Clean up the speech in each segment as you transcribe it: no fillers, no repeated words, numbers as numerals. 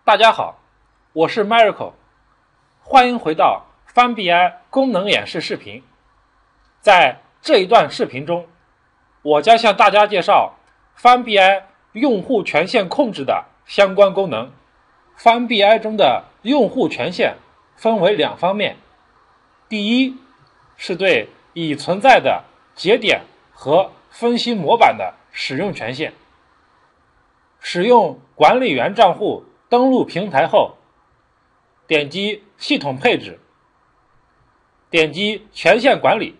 大家好，我是 Miracle， 欢迎回到 FunBI 功能演示视频。在这一段视频中，我将向大家介绍 FunBI 用户权限控制的相关功能。FunBI 中的用户权限分为两方面，第一是对已存在的节点和分析模板的使用权限。使用管理员账户登录平台后，点击系统配置，点击权限管理，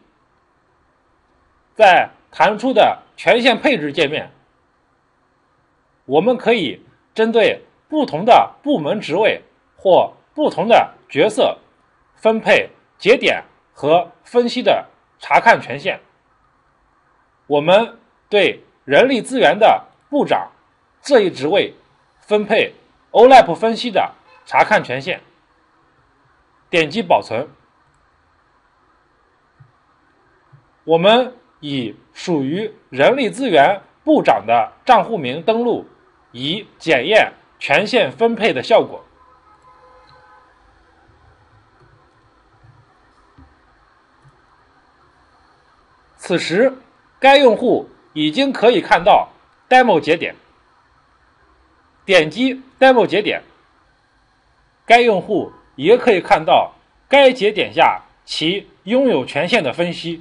在弹出的权限配置界面，我们可以针对不同的部门职位或不同的角色分配节点和分析的查看权限。我们对人力资源的部长这一职位分配 OLAP 分析的查看权限，点击保存。我们以属于人力资源部长的账户名登录，以检验权限分配的效果。此时，该用户已经可以看到 Demo 节点。点击 Demo 节点，该用户也可以看到该节点下其拥有权限的分析。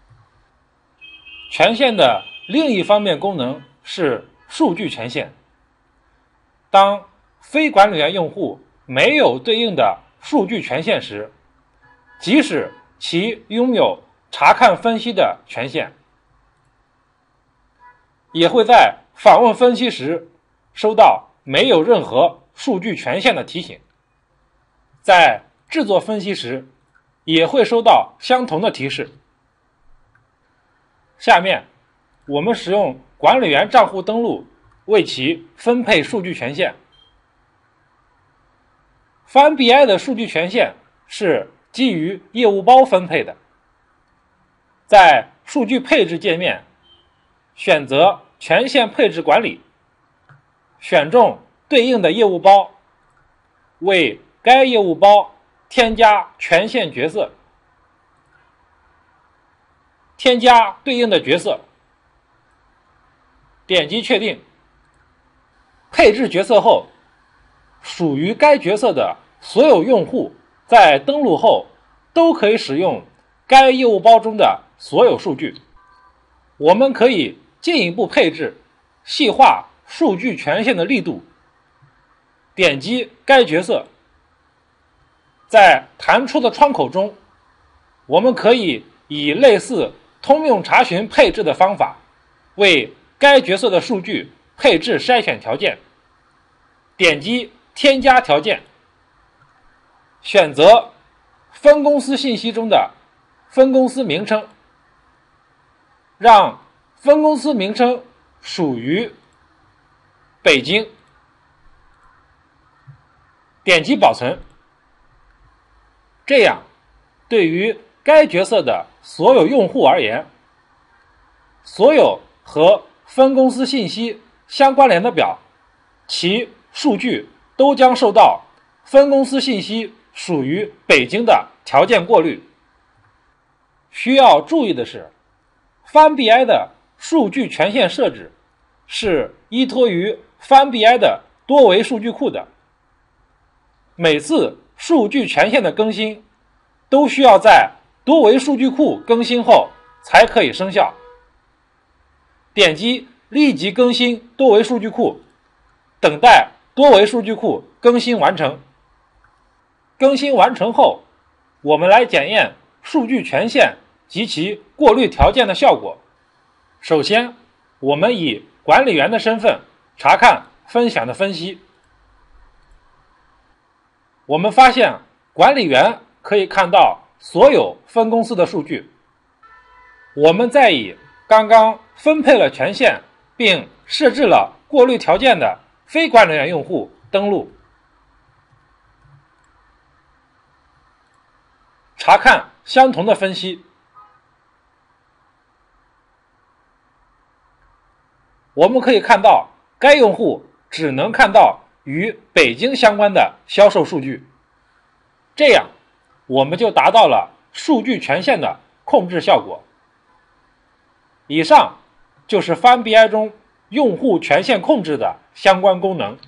权限的另一方面功能是数据权限。当非管理员用户没有对应的数据权限时，即使其拥有查看分析的权限，也会在访问分析时收到没有任何数据权限的提醒。在制作分析时，也会收到相同的提示。下面，我们使用管理员账户登录为其分配数据权限。FunBI 的数据权限是基于业务包分配的。在数据配置界面，选择权限配置管理，选中对应的业务包，为该业务包添加权限角色，添加对应的角色，点击确定。配置角色后，属于该角色的所有用户在登录后都可以使用该业务包中的所有数据。我们可以进一步配置细化数据权限的力度，点击该角色，在弹出的窗口中，我们可以以类似通用查询配置的方法为该角色的数据配置筛选条件，点击添加条件，选择分公司信息中的分公司名称，让分公司名称属于北京，点击保存。这样，对于该角色的所有用户而言，所有和分公司信息相关联的表，其数据都将受到分公司信息属于北京的条件过滤。需要注意的是， FunBI 的数据权限设置是依托于 FunBI 的多维数据库的。每次数据权限的更新都需要在多维数据库更新后才可以生效。点击立即更新多维数据库，等待多维数据库更新完成。更新完成后，我们来检验数据权限及其过滤条件的效果。首先，我们以管理员的身份查看分享的分析。我们发现管理员可以看到所有分公司的数据。我们再以刚刚分配了权限并设置了过滤条件的非管理员用户登录，查看相同的分析。我们可以看到该用户只能看到与北京相关的销售数据，这样我们就达到了数据权限的控制效果。以上就是 FunBI 中用户权限控制的相关功能。